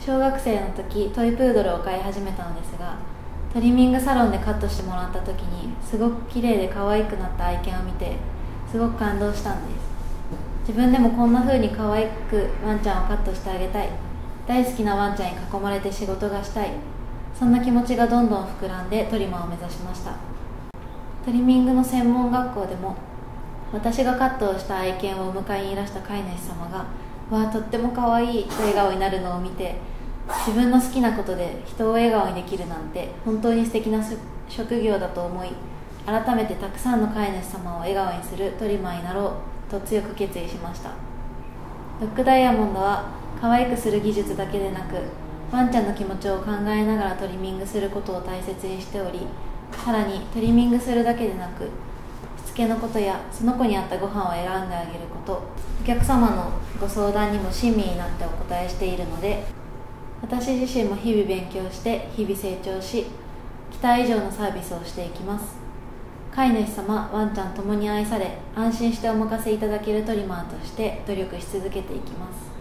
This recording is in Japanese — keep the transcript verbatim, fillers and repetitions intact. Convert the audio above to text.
小学生の時トイプードルを飼い始めたのですが、トリミングサロンでカットしてもらった時にすごく綺麗で可愛くなった愛犬を見てすごく感動したんです。自分でもこんな風に可愛くワンちゃんをカットしてあげたい、大好きなワンちゃんに囲まれて仕事がしたい、そんな気持ちがどんどん膨らんでトリマーを目指しました。トリミングの専門学校でも私がカットをした愛犬をお迎えにいらした飼い主様がわあとっても可愛いと笑顔になるのを見て、自分の好きなことで人を笑顔にできるなんて本当に素敵な職業だと思い、改めてたくさんの飼い主様を笑顔にするトリマーになろうと強く決意しました。ドッグダイヤモンドは可愛くする技術だけでなく、ワンちゃんの気持ちを考えながらトリミングすることを大切にしており、さらにトリミングするだけでなく、しつけのことやその子に合ったご飯を選んであげること、お客様のご相談にも親身になってお答えしているので、私自身も日々勉強して日々成長し、期待以上のサービスをしていきます。飼い主様、ワンちゃんともに愛され、安心してお任せいただけるトリマーとして努力し続けていきます。